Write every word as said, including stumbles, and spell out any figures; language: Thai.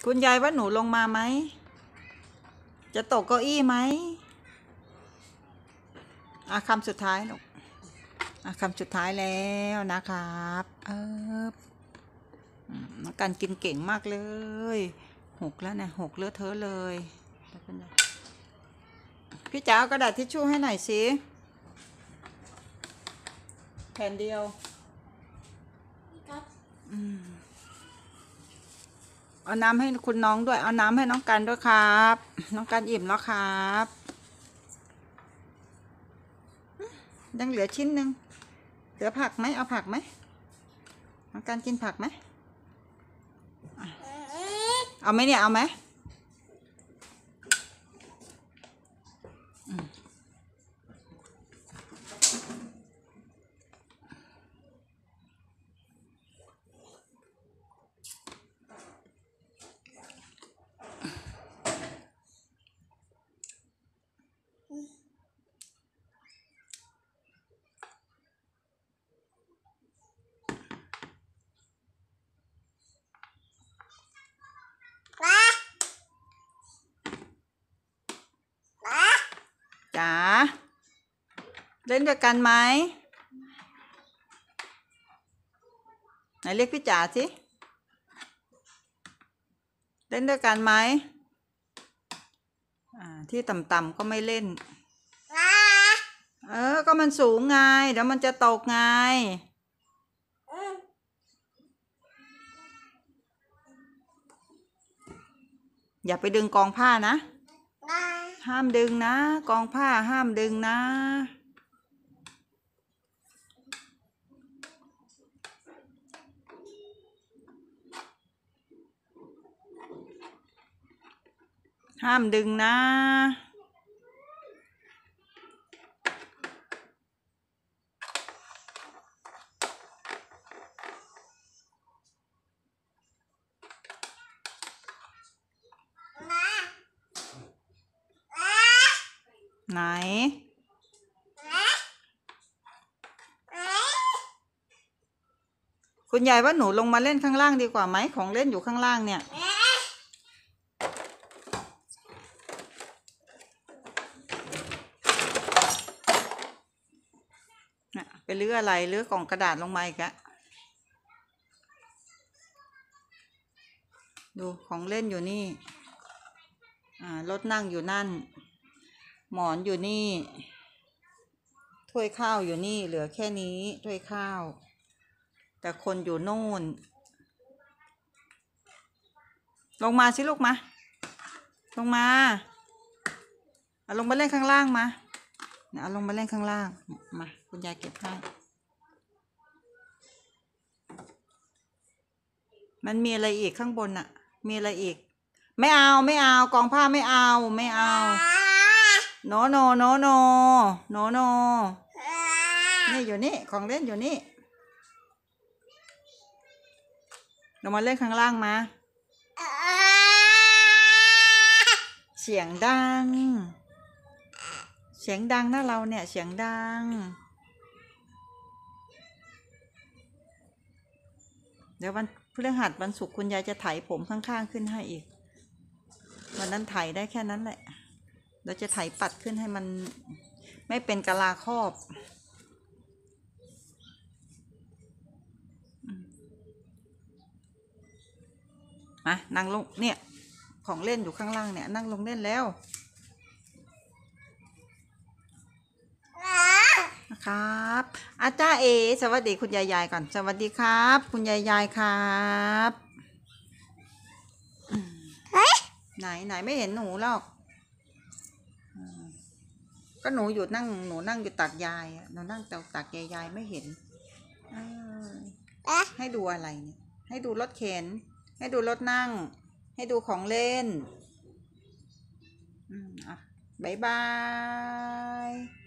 คุณยายว่าหนูลงมาไหมจะตกเก้าอี้ไหมอ่ะคำสุดท้ายลูกอ่ะคำสุดท้ายแล้วนะครับเออน้องกันกินเก่งมากเลยหกแล้วเนี่ยหกเลอะเทอะเลยพี่จ๋าเอากระดาษทิชชู่ให้หน่อยสิแผ่นเดียวอืมเอาน้ำให้คุณน้องด้วยเอาน้ำให้น้องกันด้วยครับน้องกันอิ่มแล้วครับยังเหลือชิ้นหนึ่งเหลือผักไหมเอาผักไหมน้องกันกินผักไหมเอาไหมเนี่ยเอาไหมจ๋าเล่นด้วยกันไหมไหนเรียกพี่จ๋าสิเล่นด้วยกันไหมอ่าที่ต่ำๆก็ไม่เล่นเออก็มันสูงไงเดี๋ยวมันจะตกไงอย่าไปดึงกองผ้านะห้ามดึงนะกองผ้าห้ามดึงนะห้ามดึงนะไหนคุณยายว่าหนูลงมาเล่นข้างล่างดีกว่าไหมของเล่นอยู่ข้างล่างเนี่ยไปลื้ออะไรลื้อกล่องกระดาษลงมาอีกอะดูของเล่นอยู่นี่อ่ารถนั่งอยู่นั่นหมอนอยู่นี่ถ้วยข้าวอยู่นี่เหลือแค่นี้ถ้วยข้าวแต่คนอยู่โน่นลงมาสิลูกมาลงมาเอาลงมาเล่นข้างล่างมาเอาลงมาเล่นข้างล่างมาคุณยายเก็บให้มันมีอะไรอีกข้างบนอะมีอะไรอีกไม่เอาไม่เอากองผ้าไม่เอาไม่เอาโนโนโนโนโนโนนี่อยู่นี่ของเล่นอยู่นี่ลงมาเล่นข้างล่างมาเสียงดังเสียงดังนะเราเนี่ยเสียงดังเดี๋ยววันพฤหัสวันศุกร์คุณยายจะไถผมข้างๆขึ้นให้อีกวันนั้นไถได้แค่นั้นแหละเราจะไถปัดขึ้นให้มันไม่เป็นกะลาครอบมานั่งลงเนี่ยของเล่นอยู่ข้างล่างเนี่ยนั่งลงเล่นแล้วครับอาจารย์เอสวัสดีคุณยายยายก่อนสวัสดีครับคุณยายยายครับไหนไหนไม่เห็นหนูหรอกก็หนูอยู่นั่งหนูนั่งอยู่ตักยายหนูนั่งแต่ตักยายยายไม่เห็นให้ดูอะไรเนี่ยให้ดูรถเข็นให้ดูรถนั่งให้ดูของเล่นอืมอ่ะบ๊ายบาย